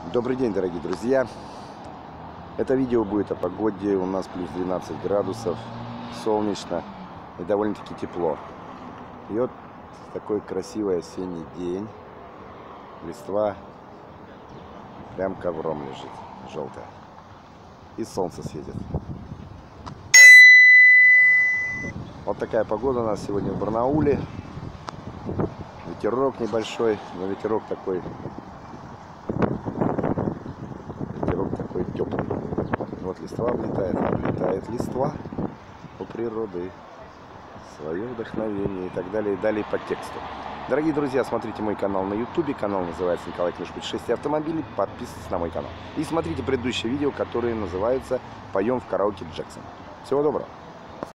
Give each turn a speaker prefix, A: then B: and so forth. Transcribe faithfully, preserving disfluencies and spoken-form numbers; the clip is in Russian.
A: Добрый день, дорогие друзья! Это видео будет о погоде. У нас плюс двенадцать градусов, солнечно и довольно-таки тепло. И вот такой красивый осенний день. Листва прям ковром лежит, желтая. И солнце светит. Вот такая погода у нас сегодня в Барнауле. Ветерок небольшой, но ветерок такой ветерок такой теплый. Вот листва облетает, облетает листва у природы, свое вдохновение и так далее, и далее по тексту. Дорогие друзья, смотрите мой канал на ютубе, канал называется Николай Книж Путешествия автомобилей, подписывайтесь на мой канал. И смотрите предыдущие видео, которые называются «Поем в караоке Джексон». Всего доброго!